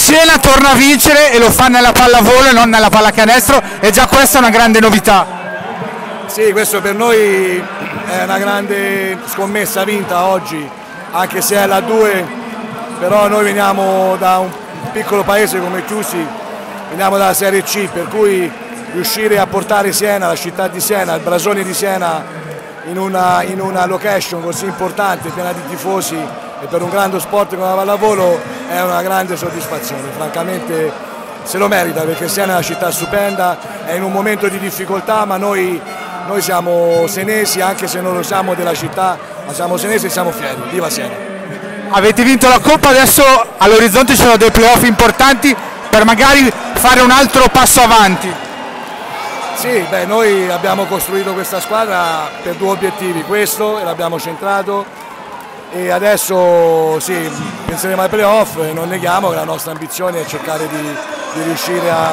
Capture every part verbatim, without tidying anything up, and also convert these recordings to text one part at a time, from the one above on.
Siena torna a vincere e lo fa nella pallavolo e non nella pallacanestro, e già questa è una grande novità. Sì, questo per noi è una grande scommessa vinta oggi, anche se è la due, però noi veniamo da un piccolo paese come Chiusi, veniamo dalla Serie C, per cui riuscire a portare Siena, la città di Siena, il blasone di Siena in una, in una location così importante, piena di tifosi e per un grande sport come la pallavolo è una grande soddisfazione, francamente se lo merita, perché Siena è una città stupenda, è in un momento di difficoltà, ma noi, noi siamo senesi, anche se non lo siamo della città, ma siamo senesi e siamo fieri. Viva Siena! Avete vinto la Coppa, adesso all'orizzonte ci sono dei playoff importanti per magari fare un altro passo avanti. Sì, beh, noi abbiamo costruito questa squadra per due obiettivi, questo e l'abbiamo centrato, e adesso sì, penseremo ai playoff e non neghiamo che la nostra ambizione è cercare di, di riuscire a,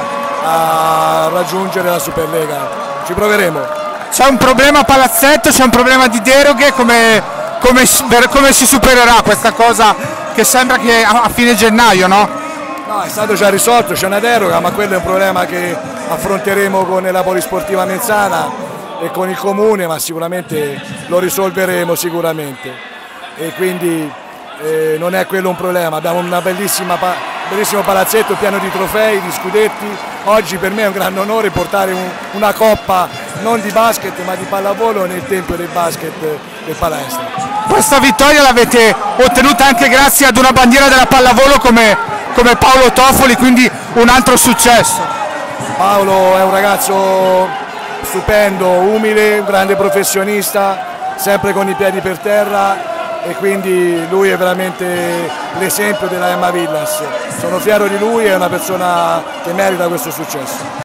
a raggiungere la Superlega. Ci proveremo. C'è un problema a palazzetto, c'è un problema di deroghe, come, come, come si supererà questa cosa che sembra che a fine gennaio, no? No, è stato già risolto, c'è una deroga, ma quello è un problema che affronteremo con la Polisportiva Menzana e con il comune, ma sicuramente lo risolveremo sicuramente. E quindi eh, non è quello un problema, abbiamo un bellissimo palazzetto pieno di trofei, di scudetti. Oggi per me è un grande onore portare un, una coppa non di basket ma di pallavolo nel tempio del basket del palestra. Questa vittoria l'avete ottenuta anche grazie ad una bandiera della pallavolo come, come Paolo Toffoli, quindi un altro successo. Paolo è un ragazzo stupendo, umile, un grande professionista, sempre con i piedi per terra, e quindi lui è veramente l'esempio della Emma Villas. Sono fiero di lui, è una persona che merita questo successo.